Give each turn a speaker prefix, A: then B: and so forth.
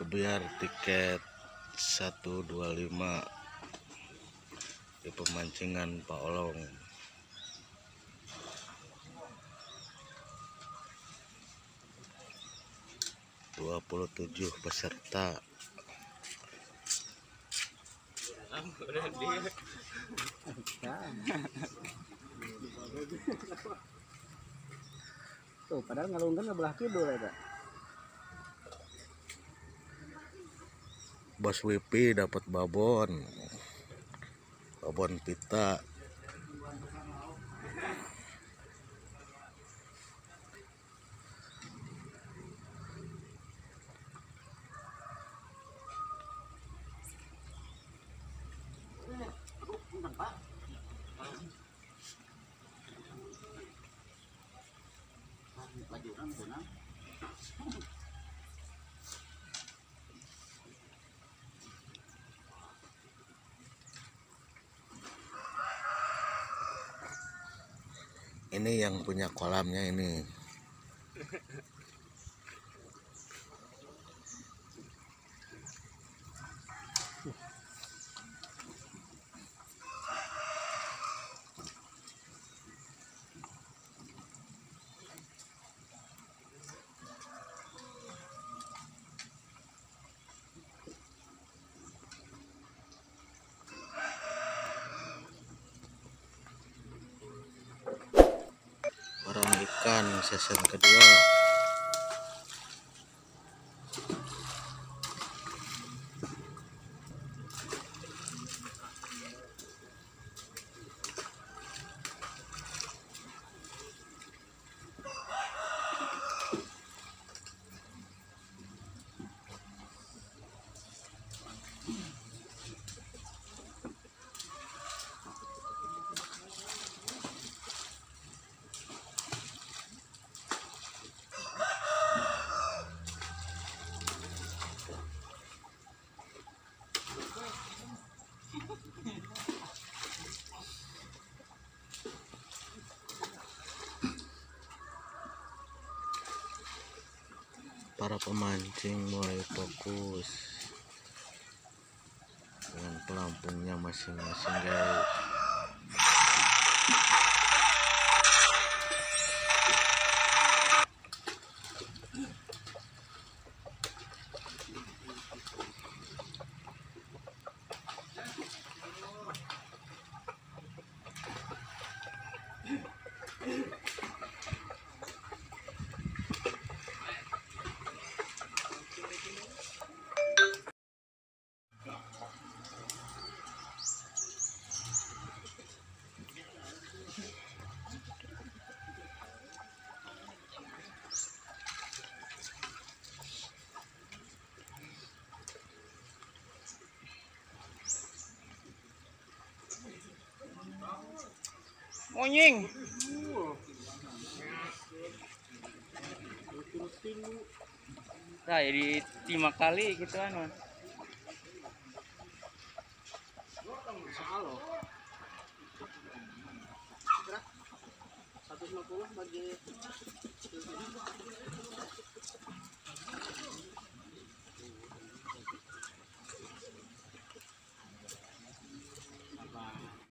A: biar tiket 125 di pemancingan Pak Olong. 27 peserta.
B: Tuh, padahal ngalungkan sebelah kidul ya.
A: Bos Wipi dapat babon pita. Ini yang punya kolamnya ini. Barang ikan season kedua. Para pemancing mulai fokus dengan pelampungnya masing-masing, guys.
C: Monyeng. Nah, jadi 5 kali gitu kan.
B: Soal 150 bagi